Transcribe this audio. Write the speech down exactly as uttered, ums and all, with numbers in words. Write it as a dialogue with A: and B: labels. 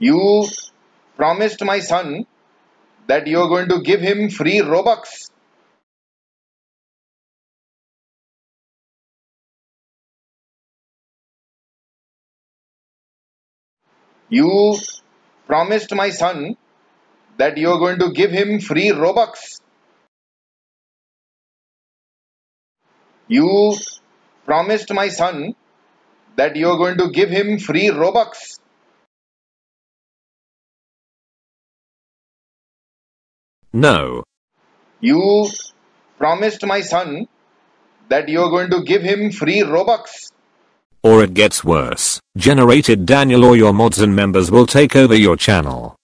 A: You promised my son that you're going to give him free Robux. You promised my son that you're going to give him free Robux. You promised my son that you're going to give him free Robux.
B: No.
A: You promised my son that you're going to give him free Robux.
B: Or it gets worse. Generated Daniel or your mods and members will take over your channel.